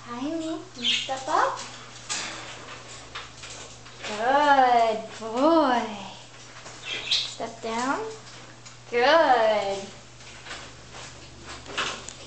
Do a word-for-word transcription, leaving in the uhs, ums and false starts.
Hi, me. You step up. Good boy. Step down. Good.